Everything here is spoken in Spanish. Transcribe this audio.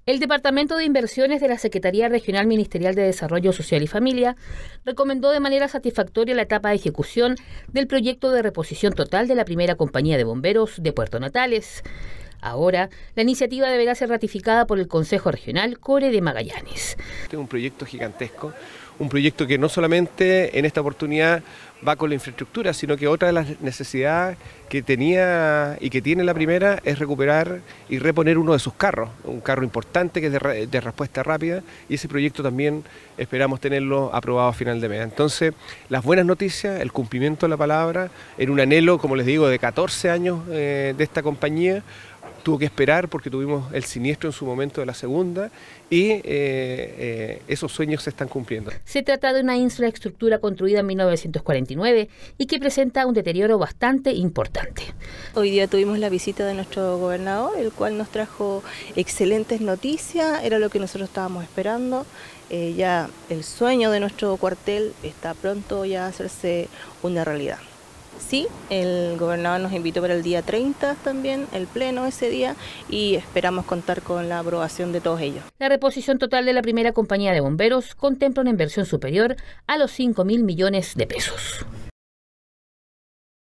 El Departamento de Inversiones de la Secretaría Regional Ministerial de Desarrollo Social y Familia recomendó de manera satisfactoria la etapa de ejecución del proyecto de reposición total de la primera compañía de bomberos de Puerto Natales. Ahora, la iniciativa deberá ser ratificada por el Consejo Regional Core de Magallanes. Este es un proyecto gigantesco, un proyecto que no solamente en esta oportunidad va con la infraestructura, sino que otra de las necesidades que tenía y que tiene la primera es recuperar y reponer uno de sus carros, un carro importante que es de respuesta rápida, y ese proyecto también esperamos tenerlo aprobado a final de mes. Entonces, las buenas noticias, el cumplimiento de la palabra, en un anhelo, como les digo, de 14 años de esta compañía. Tuvo que esperar porque tuvimos el siniestro en su momento de la segunda y esos sueños se están cumpliendo. Se trata de una infraestructura construida en 1949 y que presenta un deterioro bastante importante. Hoy día tuvimos la visita de nuestro gobernador, el cual nos trajo excelentes noticias, era lo que nosotros estábamos esperando. Ya el sueño de nuestro cuartel está pronto ya a hacerse una realidad. Sí, el gobernador nos invitó para el día 30 también, el pleno ese día, y esperamos contar con la aprobación de todos ellos. La reposición total de la primera compañía de bomberos contempla una inversión superior a los 5.000 millones de pesos.